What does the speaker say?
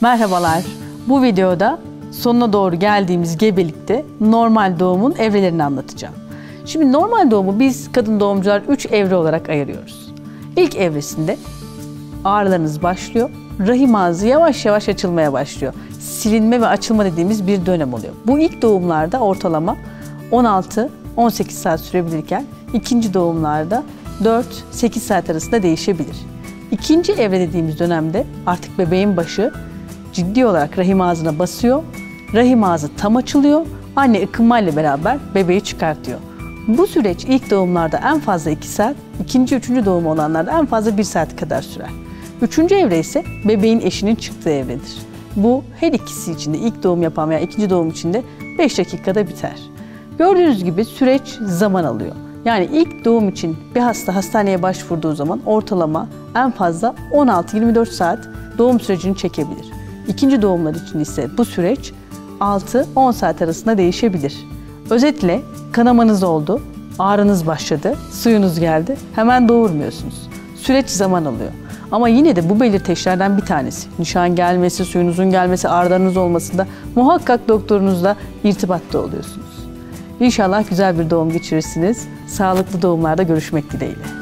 Merhabalar. Bu videoda sonuna doğru geldiğimiz gebelikte normal doğumun evrelerini anlatacağım. Şimdi normal doğumu biz kadın doğumcular 3 evre olarak ayırıyoruz. İlk evresinde ağrılarınız başlıyor. Rahim ağzı yavaş yavaş açılmaya başlıyor. Silinme ve açılma dediğimiz bir dönem oluyor. Bu ilk doğumlarda ortalama 16-18 saat sürebilirken ikinci doğumlarda 4-8 saat arasında değişebilir. İkinci evre dediğimiz dönemde artık bebeğin başı ciddi olarak rahim ağzına basıyor. Rahim ağzı tam açılıyor. Anne ıkınmayla beraber bebeği çıkartıyor. Bu süreç ilk doğumlarda en fazla 2 saat, ikinci, üçüncü doğum olanlarda en fazla 1 saat kadar sürer. Üçüncü evre ise bebeğin eşinin çıktığı evredir. Bu her ikisi için de ilk doğum yapan veya ikinci doğum için de 5 dakikada biter. Gördüğünüz gibi süreç zaman alıyor. Yani ilk doğum için bir hasta hastaneye başvurduğu zaman ortalama en fazla 16-24 saat doğum sürecini çekebilir. İkinci doğumlar için ise bu süreç 6-10 saat arasında değişebilir. Özetle kanamanız oldu, ağrınız başladı, suyunuz geldi, hemen doğurmuyorsunuz. Süreç zaman alıyor. Ama yine de bu belirteçlerden bir tanesi, nişan gelmesi, suyunuzun gelmesi, ağrılarınız olmasında muhakkak doktorunuzla irtibatta oluyorsunuz. İnşallah güzel bir doğum geçirirsiniz. Sağlıklı doğumlarda görüşmek dileğiyle.